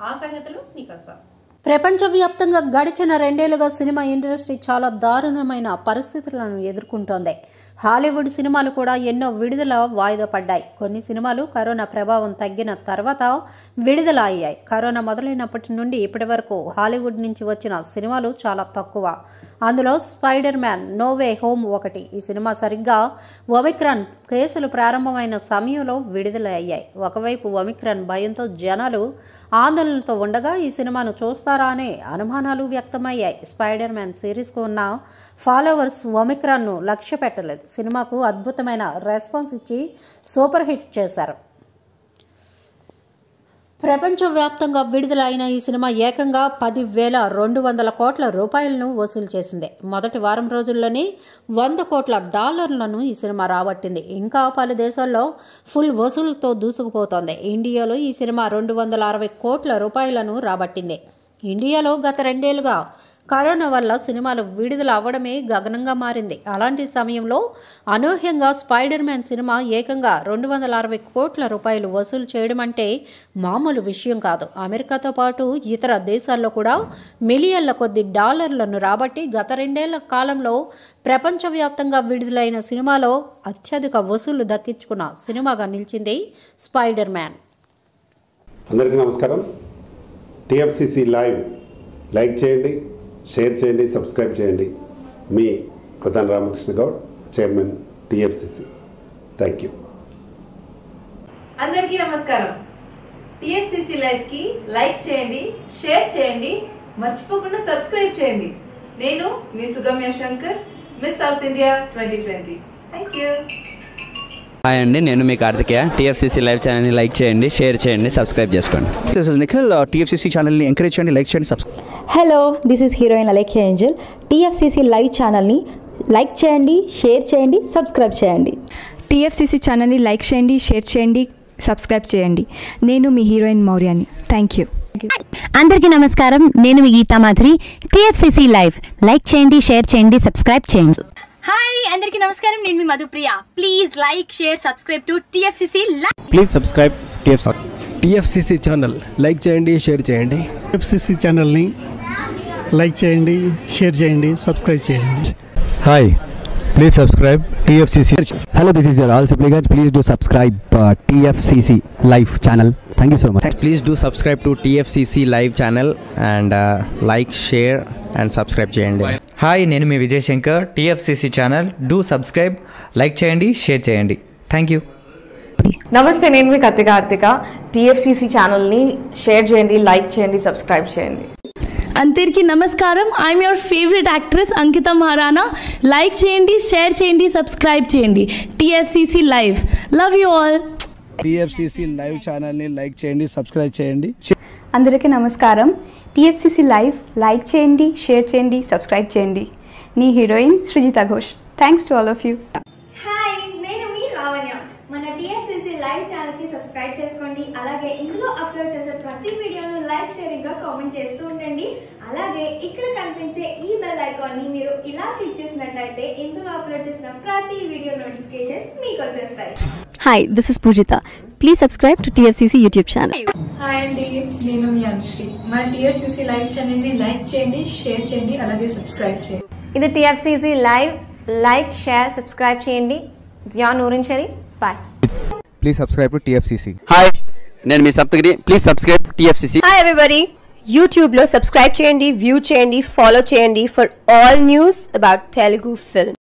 ఆ సంగతులు మీకోసం. ప్రపంచవ్యాప్తంగా గడిచిన 2 ఏళ్లుగా సినిమా ఇండస్ట్రీ చాలా దారుణమైన పరిస్థితులను ఎదుర్కొంటోంది. హాలీవుడ్ సినిమాలు కూడా ఎన్నో విడుదల వాయిదా పడ్డాయి. కొన్ని సినిమాలు కరోనా ప్రభావం తగ్గిన తర్వాత విడుదల అయ్యాయి. కరోనా మొదలైనప్పటి నుండి ఇప్పటి వరకు హాలీవుడ్ నుంచి వచ్చిన సినిమాలు చాలా తక్కువ. అందులో spider man no way home ఒకటి. ఈ సినిమా సరిగ్గా ఒమిక్రాన్ కేసులు ప్రారంభమైన సమయంలో విడుదల అయ్యాయి. ఒకవైపు ఒమిక్రాన్ భయంతో జనాలు ఆందోళనలతో ఉండగా ఈ సినిమాను చూస్తారా అనే అనుమానాలు వ్యక్తమయ్యాయి. స్పైడర్ మ్యాన్ సిరీస్కు ఉన్న ఫాలోవర్స్ ఒమిక్రాన్ను లక్ష్య పెట్టలేదు. సినిమాకు అద్భుతమైన రెస్పాన్స్ ఇచ్చి సూపర్ హిట్ చేశారు. ప్రపంచవ్యాప్తంగా విడుదల అయిన ఈ సినిమా ఏకంగా 10,200 కోట్ల రూపాయలను వసూలు చేసింది. మొదటి వారం రోజుల్లోనే $100 కోట్ల ఈ సినిమా రాబట్టింది. ఇంకా పలు దేశాల్లో ఫుల్ వసూలుతో దూసుకుపోతోంది. ఇండియాలో ఈ సినిమా 260 కోట్ల రూపాయలను రాబట్టింది. ఇండియాలో గత 2 ఏళ్లుగా కరోనా వల్ల సినిమాలు విడుదల అవ్వడమే గగనంగా మారింది. అలాంటి సమయంలో అనూహ్యంగా స్పైడర్ మ్యాన్ సినిమా ఏకంగా 260 కోట్ల రూపాయలు వసూలు చేయడం అంటే మామూలు విషయం కాదు. అమెరికాతో పాటు ఇతర దేశాల్లో కూడా మిలియన్ల కొద్ది డాలర్లను రాబట్టి గత 2 ఏళ్ల కాలంలో ప్రపంచవ్యాప్తంగా విడుదలైన సినిమాలో అత్యధిక వసూళ్లు దక్కించుకున్న సినిమాగా నిలిచింది స్పైడర్ మ్యాన్. అందరికీ నమస్కారం. టీఎఫ్సిసి లైవ్ లైక్ చేయండి, షేర్ చేయండి, సబ్స్క్రైబ్ చేయండి. మీ Pradhan Ramakrishna Goud, chairman TFCC. Thank you. అందరికీ నమస్కారం. టీఎఫ్సిసి లైవ్ కి లైక్ చేయండి, షేర్ చేయండి, మర్చిపోకుండా సబ్స్క్రైబ్ చేయండి. నేను మీ Sugamya Shankar, miss south India 2020. Thank you. Hi అండి, నేను మీ కార్తికేయ. టీఎఫ్సిసి లైవ్ ఛానల్ని లైక్ చేయండి, షేర్ చేయండి, సబ్స్క్రైబ్ చేసుకోండి. This is Nikhil. టీఎఫ్సిసి ఛానల్ని ఎంకరేజ్ చేయండి, లైక్ చేయండి, subscribe. Hello, this is heroine Alekhya angel. TFCC live ఛానల్ని లైక్ చేయండి, షేర్ చేయండి, సబ్స్క్రైబ్ చేయండి. టీఎఫ్సిసి ఛానల్ని లైక్ చేయండి, షేర్ చేయండి, సబ్స్క్రైబ్ చేయండి. నేను మీ హీరోయిన్ మౌర్యాని. Thank you. అందరికీ నమస్కారం. నేను మీ Geetha Madhuri. TFCC live like చేయండి, షేర్ చేయండి, సబ్స్క్రైబ్ చేయండి. హాయ్, అందరికీ నమస్కారం. నేను మీ Madhupriya. Please like, share, subscribe to TFCC live. Please subscribe TFCC channel like చేయండి, షేర్ చేయండి. టీఎఫ్సిసి ఛానల్ని లైక్ చేయండి, షేర్ చేయండి, సబ్స్క్రైబ్ చేయండి. Hi, please subscribe TFCC. Hello, this is your all supplicants. Please do subscribe TFCC live channel. Thank you so much. Please do subscribe to TFCC live channel and like, share and subscribe చేయండి. Hi, నేను మీ Vijay Shankar. TFCC channel do subscribe, like చేయండి, share చేయండి. Thank you. నమస్తే, నేను మీ Karthika. TFCC ఛానల్ని share చేయండి, లైక్ చేయండి, సబ్స్క్రైబ్ చేయండి. అందరికీ నమస్కారం. I'm your favourite actress Ankita Maharana. Like చేయండి, షేర్ చేయండి, సబ్స్క్రైబ్ చేయండి. TFCC live. Love you all. TFCC live ఛానల్ని లైక్ చేయండి, సబ్స్క్రైబ్ చేయండి. అందరికీ నమస్కారం. టీఎఫ్సిసి లైవ్ లైక్ చేయండి, షేర్ చేయండి, సబ్స్క్రైబ్ చేయండి. నీ heroine Srujitha Ghosh. Thanks to all of you. Hi, నేను మీ లావణ్య. మన టీఎఫ్సిసి లైవ్ ఛానల్కి సబ్స్క్రైబ్ చేసుకోండి. అలాగే ఇందులో అప్లోడ్ చేసే ప్రతి వీడియోను లైక్, షేరింగ్గా కామెంట్ చేస్తూ ఉండండి. అలాగే ఇక్కడ కనిపించే ఈ బెల్ ఐకాన్ని మీరు ఇలా క్లిక్ చేసినట్లయితే ఇందులో అప్లోడ్ చేసిన ప్రతి వీడియో నోటిఫికేషన్స్ మీకు వచ్చేస్తాయి. Hi, this is Poojitha. Please subscribe to TFCC YouTube channel. Hi అండి, నేను మీ అనుశ్రీ. మన టీఎఫ్సిసి లైవ్ ఛానల్ని లైక్ చేయండి, షేర్ చేయండి, అలాగే సబ్స్క్రైబ్ చేయండి. ఇది TFCC live. Like, share, subscribe చేయండి. Zia Noorin Sharif. Bye. Please subscribe to TFCC. Hi, నేను మీ Saptagiri. Please subscribe TFCC. Hi everybody. యూట్యూబ్లో సబ్స్క్రైబ్ చేయండి, వ్యూ చేయండి, ఫాలో చేయండి for all news about Telugu film.